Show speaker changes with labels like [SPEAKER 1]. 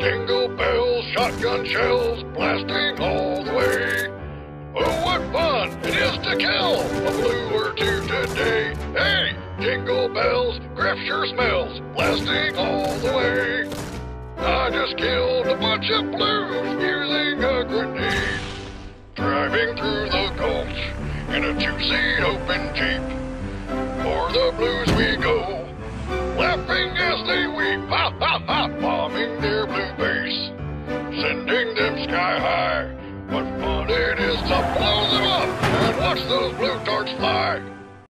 [SPEAKER 1] Jingle bells, shotgun shells, blasting all the way. Oh, what fun it is to kill a blue or two today. Hey, jingle bells, Xris sure smells, blasting all the way. I just killed a bunch of blues using a grenade. Driving through the gulch in a two-seat open Jeep. For the blues